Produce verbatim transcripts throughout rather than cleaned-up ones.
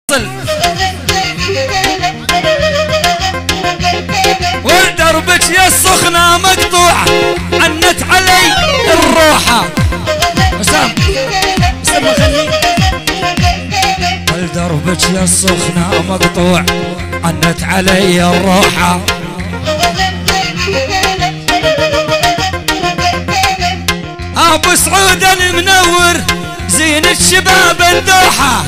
ودربك يا السخنة مقطوعة عنت علي الروحة. حسام حسام خلي دربك يا السخنة مقطوع عنت علي الروحة. ابو سعود المنور زين الشباب الدوحة.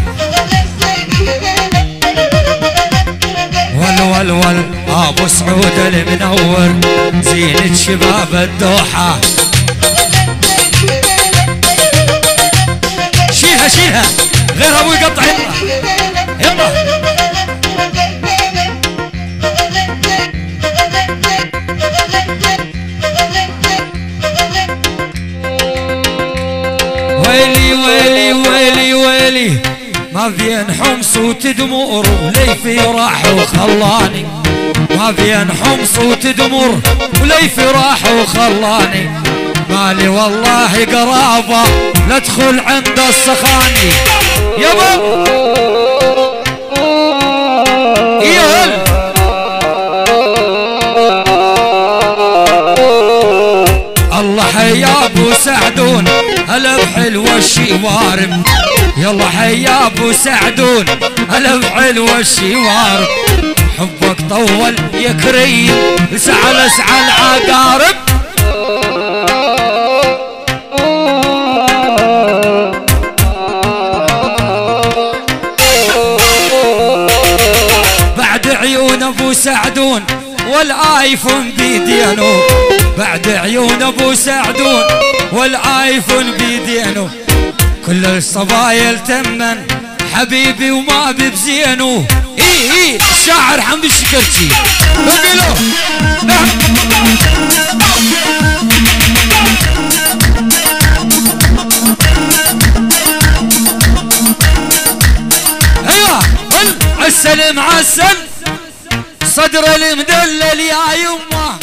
ول ول ول ابو سعود المنور زين الشباب الدوحة. شيلها شيلها غير ابو يقطع. يلا يلا ويلي ويلي ويلي ويلي ما بين حمص وتدمر وليفي راح وخلاني. ما بين حمص وتدمر وليفي راح وخلاني. مالي والله قرابة لا ادخل عند السخاني. يابا يهل الله حيا ابو سعدون هلا بحلوة الشوارب. يلا حيا ابو سعدون هلا بحلوة الشوارب. حبك طول يا كريم اسعى اسعى العقارب. بعد عيون ابو سعدون والايفون بيدينه. بعد عيون ابو سعدون والايفون بيدينه. كل الصبايا تمن حبيبي وما ببزينه. اي اي الشاعر حمد الشكرتي بقلو. ايوه عسل معسل صدر المدلل يا يمه.